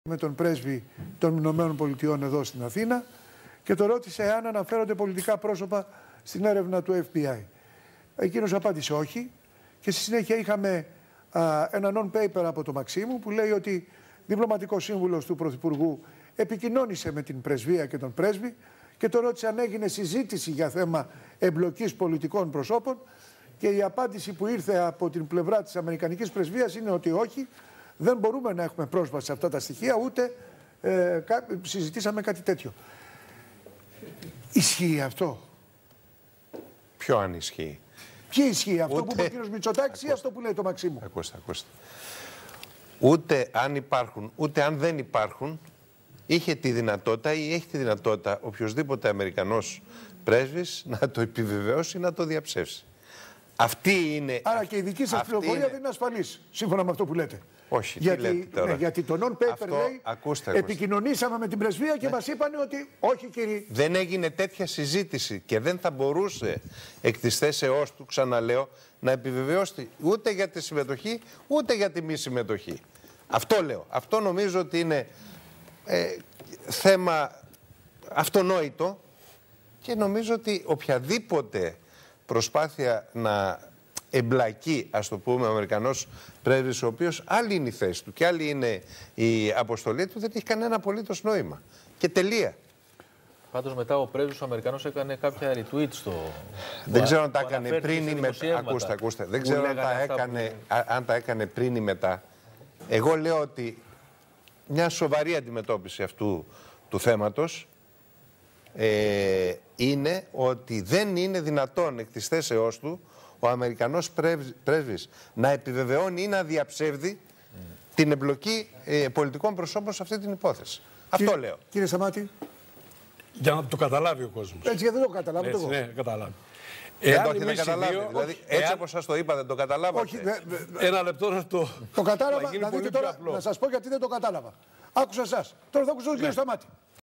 με τον πρέσβη των Ηνωμένων Πολιτειών εδώ στην Αθήνα και το ρώτησε αν αναφέρονται πολιτικά πρόσωπα στην έρευνα του FBI. Εκείνος απάντησε όχι και στη συνέχεια είχαμε ένα non-paper από το Μαξίμου που λέει ότι διπλωματικός σύμβουλος του Πρωθυπουργού επικοινώνησε με την πρεσβεία και τον πρέσβη και το ρώτησε αν έγινε συζήτηση για θέμα εμπλοκής πολιτικών προσώπων και η απάντηση που ήρθε από την πλευρά της Αμερικανικής πρεσβείας είναι ότι όχι, δεν μπορούμε να έχουμε πρόσβαση σε αυτά τα στοιχεία, ούτε συζητήσαμε κάτι τέτοιο. Ισχύει αυτό? Ποιο αν ισχύει? Ποιο ισχύει, αυτό που είπε ο κ. Μητσοτάκης ή αυτό που λέει το Μαξίμου? Ακούστε. Ούτε αν υπάρχουν, ούτε αν δεν υπάρχουν, είχε τη δυνατότητα ή έχει τη δυνατότητα οποιοσδήποτε Αμερικανός πρέσβης να το επιβεβαιώσει ή να το διαψεύσει. Αυτή είναι. Άρα και η δική σας πληροφορία δεν είναι ασφαλής, σύμφωνα με αυτό που λέτε. Όχι, τι λέτε τώρα? Ναι, γιατί το non-paper λέει, επικοινωνήσαμε με την πρεσβεία και μας είπαν ότι όχι κύριε. Δεν έγινε τέτοια συζήτηση και δεν θα μπορούσε εκ της θέσεώς του, ξαναλέω, να επιβεβαιώσει ούτε για τη συμμετοχή, ούτε για τη μη συμμετοχή. Αυτό λέω. Αυτό νομίζω ότι είναι θέμα αυτονόητο και νομίζω ότι οποιαδήποτε προσπάθεια να εμπλακεί, ας το πούμε, ο Αμερικανός πρέσβης, ο οποίος άλλη είναι η θέση του και άλλη είναι η αποστολή του, δεν έχει κανένα απολύτως νόημα. Και τελεία. Πάντως μετά ο πρέσβης ο Αμερικανός έκανε κάποια retweet στο... Δεν ξέρω αν τα έκανε πριν ή μετά. Ακούστε. Δεν ξέρω αν τα έκανε πριν ή μετά. Εγώ λέω ότι μια σοβαρή αντιμετώπιση αυτού του θέματος είναι ότι δεν είναι δυνατόν εκ της θέσεώς του ο Αμερικανός πρέσβης να επιβεβαιώνει ή να διαψεύδει την εμπλοκή πολιτικών προσώπων σε αυτή την υπόθεση. Αυτό λέω. Κύριε Σταμάτη. Για να το καταλάβει ο κόσμος. Έτσι, γιατί δεν το καταλάβει εγώ. Ναι, καταλάβει. Δεν το έχετε καταλάβει. Δηλαδή, έτσι όπως σας το είπα, δεν το καταλάβατε. Όχι, ένα λεπτό να το... Το κατάλαβα, να δείτε τώρα, να σας πω γιατί δεν το κατάλαβα. Άκουσα εσάς. Τώρα θα ακούσω τον κύριο Σταμάτη.